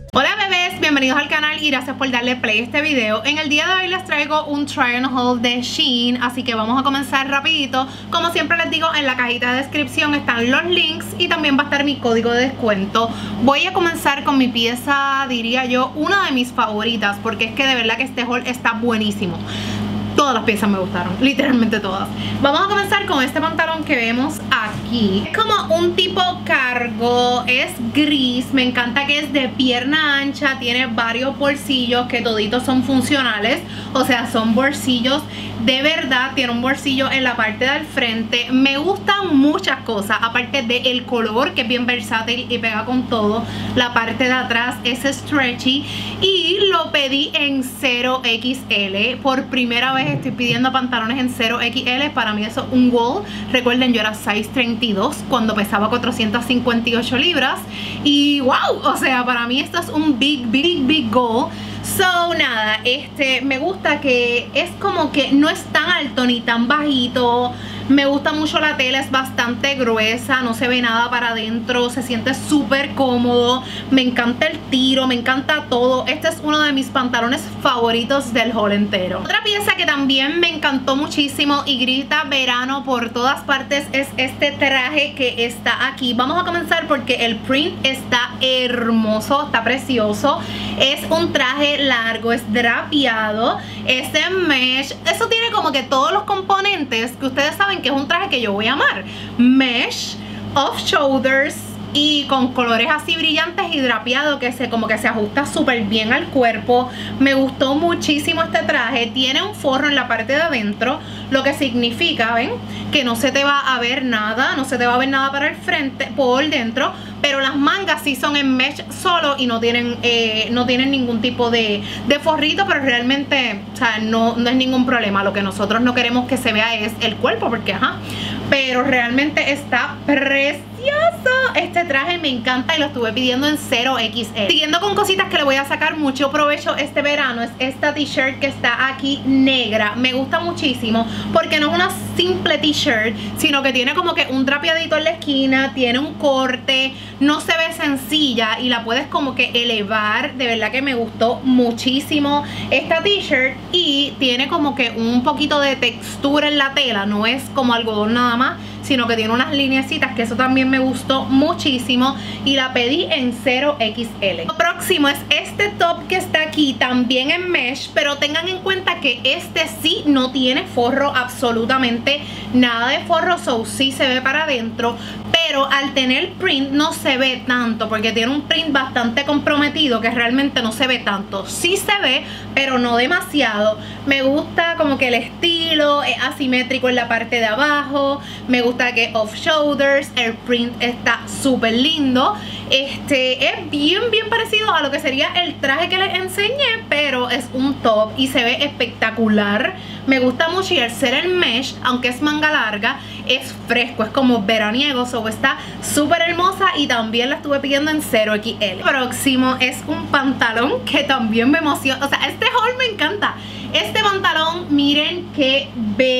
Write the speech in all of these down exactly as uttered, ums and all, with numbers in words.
Hola bebés, bienvenidos al canal y gracias por darle play a este video. En el día de hoy les traigo un try and haul de Shein, así que vamos a comenzar rapidito. Como siempre les digo, en la cajita de descripción están los links y también va a estar mi código de descuento. Voy a comenzar con mi pieza, diría yo, una de mis favoritas, porque es que de verdad que este haul está buenísimo. Todas las piezas me gustaron, literalmente todas. Vamos a comenzar con este pantalón que vemos aquí. Es como un tipo cargo, es gris, me encanta que es de pierna ancha, tiene varios bolsillos que toditos son funcionales, o sea, son bolsillos de verdad, tiene un bolsillo en la parte del frente. Me gustan muchas cosas, aparte del color que es bien versátil y pega con todo. La parte de atrás es stretchy y lo pedí en cero equis ele. Por primera vez estoy pidiendo pantalones en cero equis ele, para mí eso es un goal. Recuerden, yo era size treinta y dos cuando pesaba cuatrocientas cincuenta y ocho libras y wow, o sea, para mí esto es un big, big, big goal. So, nada, este, me gusta que es como que no es tan alto ni tan bajito. Me gusta mucho la tela, es bastante gruesa, no se ve nada para adentro, se siente súper cómodo. Me encanta el tiro, me encanta todo. Este es uno de mis pantalones favoritos del haul entero. Otra pieza que también me encantó muchísimo y grita verano por todas partes es este traje que está aquí. Vamos a comenzar porque el print está hermoso, está precioso. Es un traje largo, es drapeado, es de mesh. Eso tiene como que todos los componentes que ustedes saben que es un traje que yo voy a amar. Mesh, off shoulders y con colores así brillantes y drapeado que se como que se ajusta súper bien al cuerpo. Me gustó muchísimo este traje. Tiene un forro en la parte de adentro, lo que significa, ven, que no se te va a ver nada, no se te va a ver nada para el frente, por dentro, pero las mangas sí son en mesh solo y no tienen eh, no tienen ningún tipo de, de forrito, pero realmente, o sea, no, no es ningún problema. Lo que nosotros no queremos que se vea es el cuerpo, porque ajá, pero realmente está precioso. Este traje me encanta y lo estuve pidiendo en cero equis ele. Siguiendo con cositas que le voy a sacar mucho provecho este verano, es esta t-shirt que está aquí negra. Me gusta muchísimo porque no es una simple t-shirt, sino que tiene como que un drapeadito en la esquina, tiene un corte, no se ve sencilla y la puedes como que elevar. De verdad que me gustó muchísimo esta t-shirt y tiene como que un poquito de textura en la tela, no es como algodón nada más, sino que tiene unas lineecitas, que eso también me gustó muchísimo y la pedí en cero equis ele. Lo próximo es este top que está aquí, también en mesh, pero tengan en cuenta que este sí no tiene forro, absolutamente nada de forro, so sí se ve para adentro, pero al tener print no se ve tanto, porque tiene un print bastante comprometido que realmente no se ve tanto. Sí se ve, pero no demasiado. Me gusta como que el estilo es asimétrico en la parte de abajo, me gusta que off shoulders, el print está súper lindo. Este es bien bien parecido a lo que sería el traje que les enseñé, pero es un top y se ve espectacular. Me gusta mucho y al ser el mesh, aunque es manga larga, es fresco, es como veraniego, so está súper hermosa y también la estuve pidiendo en cero equis ele. Próximo es un pantalón que también me emociona, o sea, este haul me encanta. Este pantalón, miren qué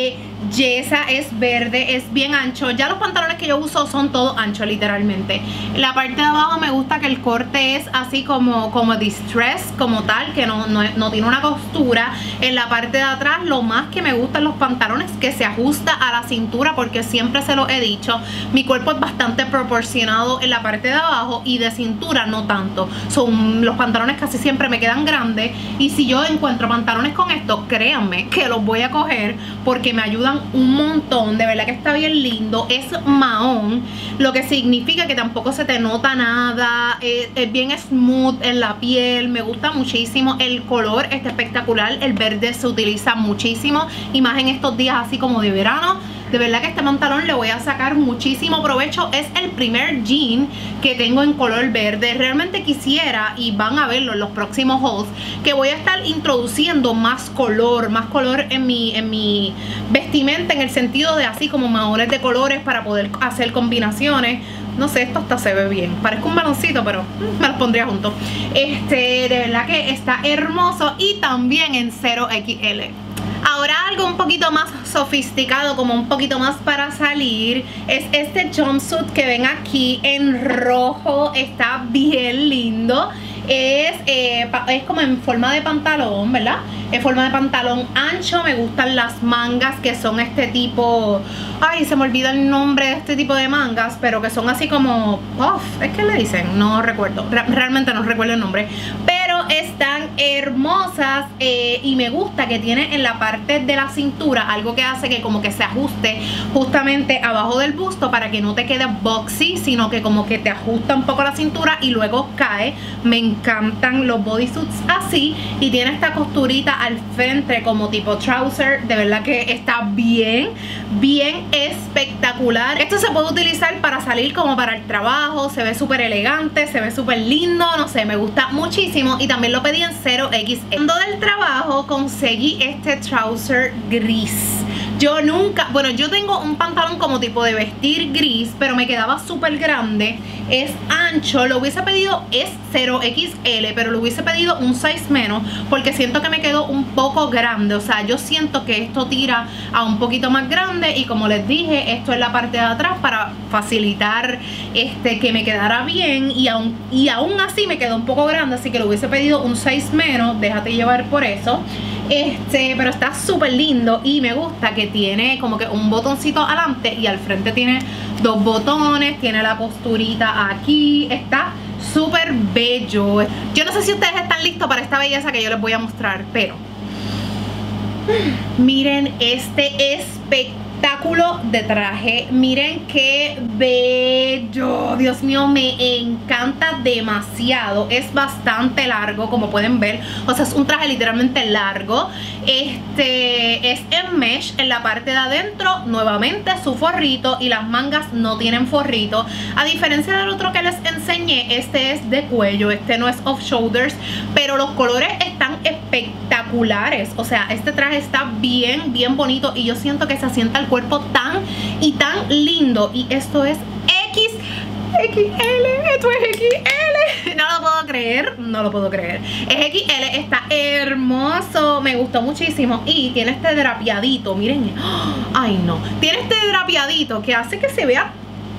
belleza, es verde, es bien ancho. Ya los pantalones que yo uso son todos anchos, literalmente. La parte de abajo me gusta que el corte es así como, como distress, como tal, que no, no, no tiene una costura. En la parte de atrás, lo más que me gustan los pantalones, que se ajusta a la cintura, porque siempre se lo he dicho, mi cuerpo es bastante proporcionado en la parte de abajo y de cintura no tanto. Son, los pantalones casi siempre me quedan grandes y si yo encuentro pantalones con esto, créanme que los voy a coger porque me ayudan un montón. De verdad que está bien lindo. Es mahón, lo que significa que tampoco se te nota nada. Es, es bien smooth en la piel. Me gusta muchísimo. El color está espectacular. El verde se utiliza muchísimo y más en estos días así como de verano. De verdad que este pantalón le voy a sacar muchísimo provecho. Es el primer jean que tengo en color verde. Realmente quisiera, y van a verlo en los próximos hauls, que voy a estar introduciendo más color, más color en mi, en mi vestimenta, en el sentido de así como mahones de colores para poder hacer combinaciones. No sé, esto hasta se ve bien. Parezco un baloncito, pero me los pondría juntos. Este, de verdad que está hermoso y también en cero equis ele. Ahora algo un poquito más sofisticado, como un poquito más para salir, es este jumpsuit que ven aquí en rojo. Está bien lindo. Es, eh, es como en forma de pantalón, ¿verdad? En forma de pantalón ancho. Me gustan las mangas que son este tipo... Ay, se me olvida el nombre de este tipo de mangas, pero que son así como... Puff, es que le dicen, no recuerdo. Re realmente no recuerdo el nombre. Pero están hermosas eh, y me gusta que tiene en la parte de la cintura algo que hace que como que se ajuste justamente abajo del busto para que no te quede boxy, sino que como que te ajusta un poco la cintura y luego cae. Me encantan los bodysuits así y tiene esta costurita al frente como tipo trouser. De verdad que está bien, bien espectacular. Esto se puede utilizar para salir como para el trabajo. Se ve súper elegante, se ve súper lindo, no sé, me gusta muchísimo. Y también lo pedí en cero equis ele. Cuando del trabajo conseguí este trouser gris. Yo nunca, bueno, yo tengo un pantalón como tipo de vestir gris, pero me quedaba súper grande. Es ancho, lo hubiese pedido, es cero equis ele, pero lo hubiese pedido un size menos porque siento que me quedó un poco grande. O sea, yo siento que esto tira a un poquito más grande y como les dije, esto es la parte de atrás para facilitar este que me quedara bien y aún, y aún así me quedó un poco grande, así que lo hubiese pedido un size menos, déjate llevar por eso. Este, pero está súper lindo y me gusta que tiene como que un botoncito adelante y al frente tiene dos botones, tiene la costurita aquí, está súper bello. Yo no sé si ustedes están listos para esta belleza que yo les voy a mostrar, pero miren este espectáculo de traje, miren qué bello, Dios mío, me encanta demasiado. Es bastante largo, como pueden ver, o sea, es un traje literalmente largo. Este es en mesh en la parte de adentro, nuevamente su forrito, y las mangas no tienen forrito, a diferencia del otro que les enseñé. Este es de cuello, este no es off shoulders, pero los colores están espectaculares. O sea, este traje está bien, bien bonito y yo siento que se asienta el cuerpo tan y tan lindo. Y esto es X X L, esto es X L. No lo puedo creer, no lo puedo creer. Es X L, está hermoso, me gustó muchísimo. Y tiene este drapeadito, miren. Ay no, tiene este drapeadito que hace que se vea,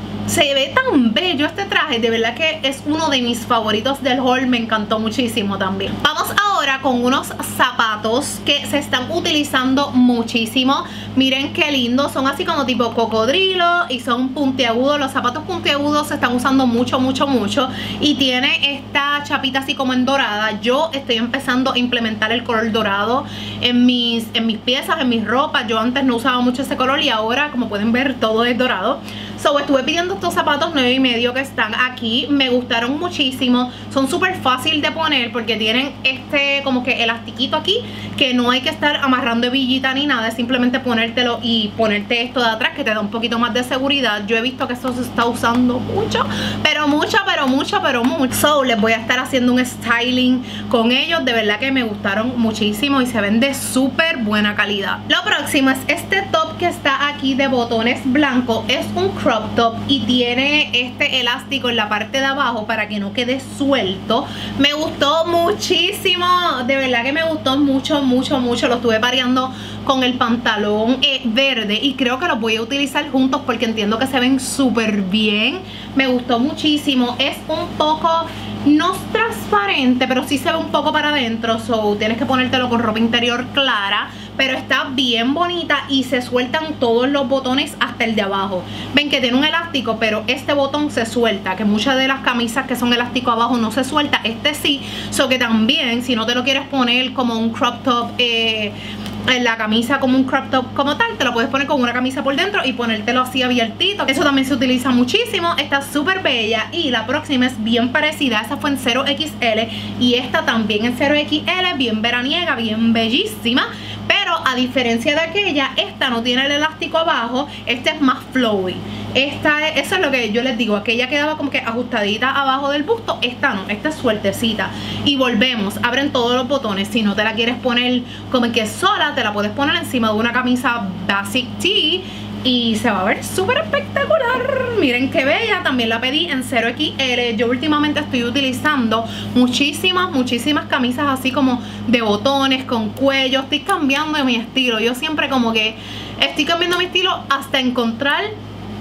se ve tan bello este traje. De verdad que es uno de mis favoritos del haul, me encantó muchísimo también. Vamos ahora con unos zapatos que se están utilizando muchísimo. Miren qué lindos, son así como tipo cocodrilo y son puntiagudos. Los zapatos puntiagudos se están usando mucho, mucho, mucho. Y tiene esta chapita así como en dorada. Yo estoy empezando a implementar el color dorado en mis, en mis piezas, en mis ropas. Yo antes no usaba mucho ese color y ahora, como pueden ver, todo es dorado. So, estuve pidiendo estos zapatos nueve y medio que están aquí. Me gustaron muchísimo. Son súper fácil de poner porque tienen este como que elastiquito aquí, que no hay que estar amarrando hebillita ni nada. Es simplemente ponértelo y ponerte esto de atrás, que te da un poquito más de seguridad. Yo he visto que esto se está usando mucho, pero mucho, pero mucho, pero mucho. So, les voy a estar haciendo un styling con ellos. De verdad que me gustaron muchísimo y se ven de súper buena calidad. Lo próximo es este top que está aquí de botones blancos. Es un crop top y tiene este elástico en la parte de abajo para que no quede suelto. Me gustó muchísimo, de verdad que me gustó mucho, mucho, mucho. Lo estuve pareando con el pantalón eh, verde y creo que los voy a utilizar juntos porque entiendo que se ven súper bien. Me gustó muchísimo. Es un poco, no es transparente, pero sí se ve un poco para adentro, so tienes que ponértelo con ropa interior clara. Pero está bien bonita y se sueltan todos los botones hasta el de abajo. Ven que tiene un elástico, pero este botón se suelta, que muchas de las camisas que son elástico abajo no se suelta. Este sí, so que también si no te lo quieres poner como un crop top eh, en la camisa, como un crop top como tal, te lo puedes poner con una camisa por dentro y ponértelo así abiertito. Eso también se utiliza muchísimo. Está súper bella. Y la próxima es bien parecida. Esa fue en cero equis ele y esta también en cero equis ele, bien veraniega, bien bellísima. Pero a diferencia de aquella, esta no tiene el elástico abajo. Este es más flowy. Esta es, eso es lo que yo les digo. Aquella quedaba como que ajustadita abajo del busto. Esta no, esta es sueltecita. Y volvemos, abren todos los botones. Si no te la quieres poner como que sola, te la puedes poner encima de una camisa basic tee y se va a ver súper espectacular. Miren qué bella. También la pedí en cero equis ele. Yo últimamente estoy utilizando muchísimas, muchísimas camisas así como de botones, con cuello. Estoy cambiando mi estilo. Yo siempre como que estoy cambiando mi estilo hasta encontrar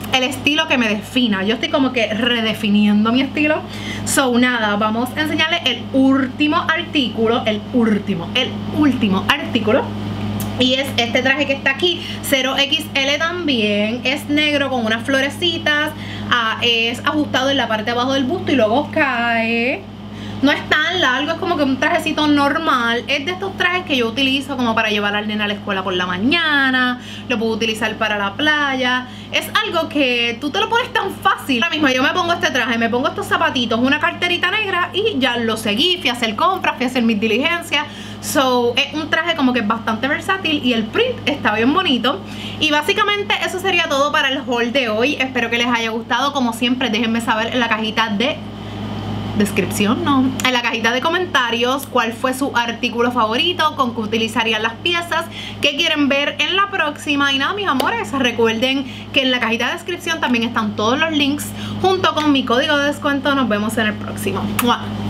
el estilo que me defina. Yo estoy como que redefiniendo mi estilo. So nada, vamos a enseñarles el último artículo, el último, el último artículo. Y es este traje que está aquí, cero equis ele también. Es negro con unas florecitas. Ah, es ajustado en la parte de abajo del busto y luego cae. No es tan largo, es como que un trajecito normal. Es de estos trajes que yo utilizo como para llevar al nene a la escuela por la mañana. Lo puedo utilizar para la playa. Es algo que tú te lo pones tan fácil. Ahora mismo yo me pongo este traje, me pongo estos zapatitos, una carterita negra y ya lo seguí. Fui a hacer compras, fui a hacer mis diligencias. So, es un traje como que es bastante versátil y el print está bien bonito. Y básicamente eso sería todo para el haul de hoy. Espero que les haya gustado. Como siempre, déjenme saber en la cajita de descripción, no, en la cajita de comentarios cuál fue su artículo favorito, con qué utilizarían las piezas, qué quieren ver en la próxima. Y nada, mis amores, recuerden que en la cajita de descripción también están todos los links junto con mi código de descuento. Nos vemos en el próximo. ¡Mua!